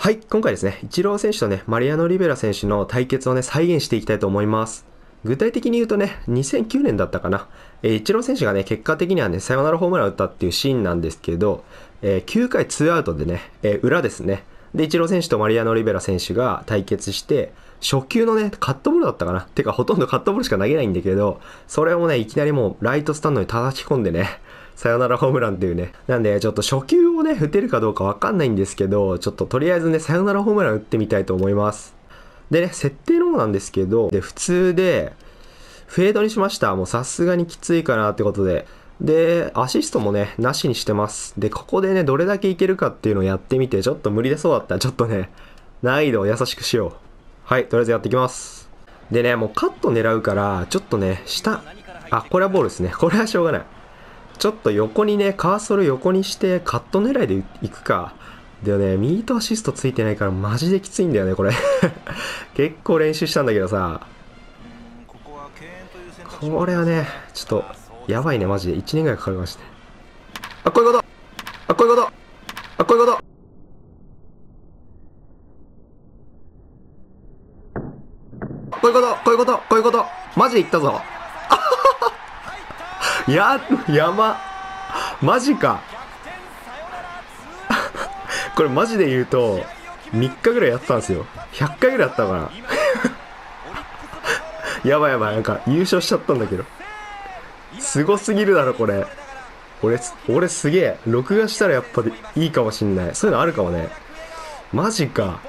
はい、今回ですね、イチロー選手とね、マリアノ・リベラ選手の対決をね、再現していきたいと思います。具体的に言うとね、2009年だったかな。イチロー選手がね、結果的にはね、サヨナラホームランを打ったっていうシーンなんですけど、9回2アウトでね、裏ですね。で、イチロー選手とマリアノ・リベラ選手が対決して、初球のね、カットボールだったかな。てか、ほとんどカットボールしか投げないんだけど、それをね、いきなりもう、ライトスタンドに叩き込んでね、サヨナラホームランっていうね。なんで、ちょっと初球をね、打てるかどうかわかんないんですけど、ちょっととりあえずね、サヨナラホームラン打ってみたいと思います。でね、設定の方なんですけど、で、普通で、フェードにしました。もうさすがにきついかなってことで。で、アシストもね、なしにしてます。で、ここでね、どれだけいけるかっていうのをやってみて、ちょっと無理でそうだったら、ちょっとね、難易度を優しくしよう。はい、とりあえずやっていきます。でね、もうカット狙うから、ちょっとね、これはボールですね。これはしょうがない。ちょっと横にね、カーソル横にしてカット狙いでいくか。でもね、ミートアシストついてないからマジできついんだよね、これ。結構練習したんだけどさ。これはね、ちょっと、やばいね、マジで。1年ぐらいかかりましたね。あ、こういうことあ、こういうことあ、こういうことこういうことこういうことこういうことマジでいったぞ。山。マジか。これマジで言うと、3日ぐらいやったんですよ。100回ぐらいやったのかな。やばいやばい、なんか優勝しちゃったんだけど。すごすぎるだろ、これ。俺すげえ。録画したらやっぱりいいかもしんない。そういうのあるかもね。マジか。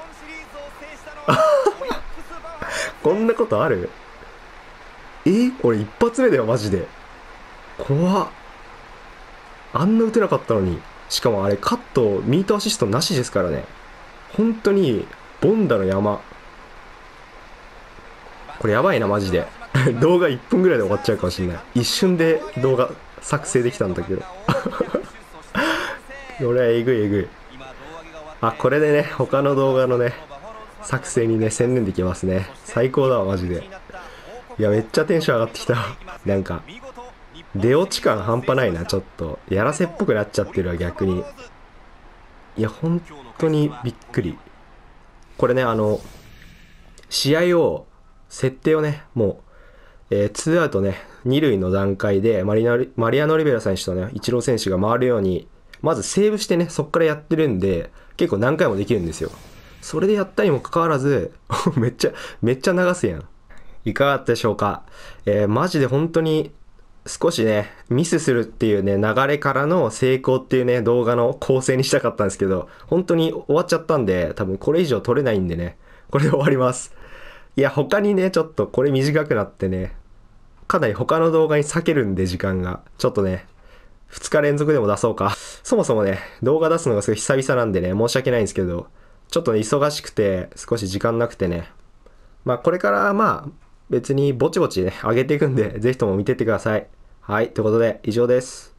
こんなことある？俺一発目だよ、マジで。怖っ。あんな打てなかったのに。しかもあれ、カット、ミートアシストなしですからね。本当に、ボンダの山。これやばいな、マジで。動画1分ぐらいで終わっちゃうかもしんない。一瞬で動画作成できたんだけど。これはえぐいえぐい。あ、これでね、他の動画のね、作成にね、専念できますね。最高だわ、マジで。いや、めっちゃテンション上がってきた。なんか、出落ち感半端ないな、ちょっと。やらせっぽくなっちゃってるわ、逆に。いや、本当にびっくり。これね、試合を、設定をね、もう、2アウトね、2塁の段階でマリアノ・リベラ選手とね、イチロー選手が回るように、まずセーブしてね、そっからやってるんで、結構何回もできるんですよ。それでやったにもかかわらず、めっちゃ流すやん。いかがだったでしょうか。マジで本当に、少しね、ミスするっていうね、流れからの成功っていうね、動画の構成にしたかったんですけど、本当に終わっちゃったんで、多分これ以上撮れないんでね、これで終わります。いや、他にね、ちょっとこれ短くなってね、かなり他の動画に避けるんで時間が。ちょっとね、2日連続でも出そうか。そもそもね、動画出すのがすごい久々なんでね、申し訳ないんですけど、ちょっとね、忙しくて、少し時間なくてね。まあ、これからまあ、別にぼちぼちね、上げていくんで、ぜひとも見てってください。はい、ということで、以上です。